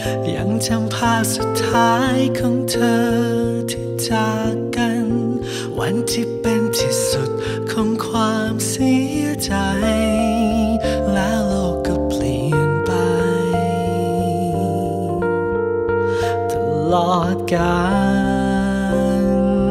ยังจำภาพสุดท้ายของเธอที่จากกันวันที่เป็นที่สุดของความเสียใจแล้วโลกก็เปลี่ยนไปตลอดกาล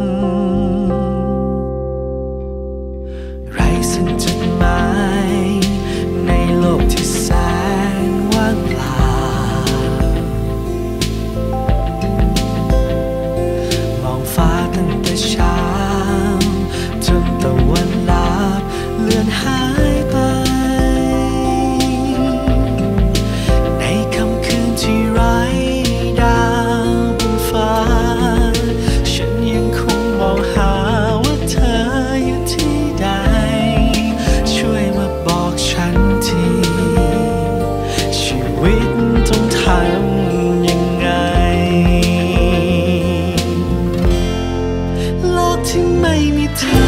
ไรซึ่งจุดหมายในโลกที่แสนว่างเปล่ามองฟ้าตั้งแต่เช้าจนตะวันลับเลือนหายไปในค่ำคืนที่ไร้ดาวบนฟ้าฉันยังคงมองหาว่าเธออยู่ที่ใดช่วยมาบอกฉันทีชีวิตต้องทำยังไงโลกที่ไม่มีเธอ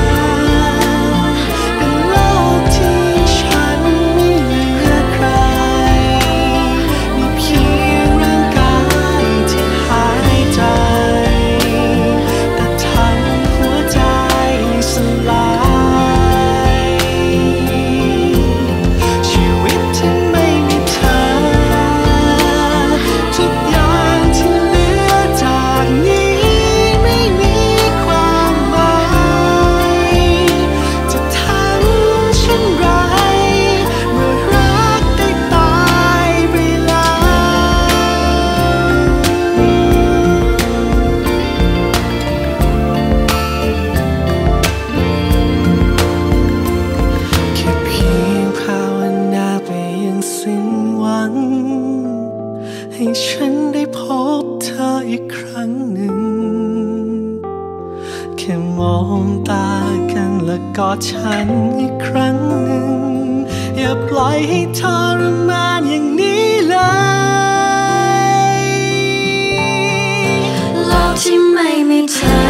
เป็นโลกที่ฉันไม่เหลือใครมีเพียงร่างกายที่หายใจแต่ทั้งหัวใจสลายชีวิตที่ไม่มีเธอทุกอย่างที่เหลือจากนี้ไม่มีความหมายจะทำเช่นไรเมื่อรักได้ตายไปแล้วแค่เพียงภาวนาไปยังสิ้นหวังให้ฉันได้พบเธออีกครั้งหนึ่งแค่มองตากันและกอดฉันอีกครั้งหนึ่งอย่าปล่อยให้ทรมานอย่างนี้เลยโลกที่ไม่มีเธอ